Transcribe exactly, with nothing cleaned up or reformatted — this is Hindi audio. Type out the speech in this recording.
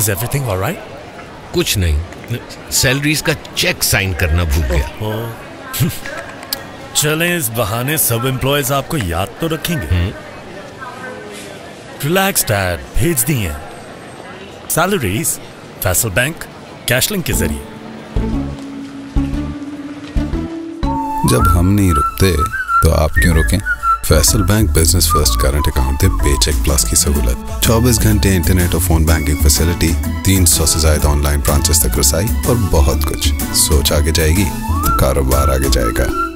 Is everything all right? कुछ नहीं, सैलरीज का चेक साइन करना भूल गया। चलें, इस बहाने सब एम्प्लॉयज आपको याद तो रखेंगे। रिलैक्स डैड, भेज दिए salaries Faysal bank cash link के जरिए। जब हम नहीं रुकते तो आप क्यों रुकें? Faysal bank business first current account है पेचेक प्लस की सहूलत, चौबीस घंटे इंटरनेट और फोन बैंकिंग फैसिलिटी, तीन सौ से ज्यादा ऑनलाइन ब्रांचेस तक रसाई और बहुत कुछ। सोच आगे जाएगी तो कारोबार आगे जाएगा।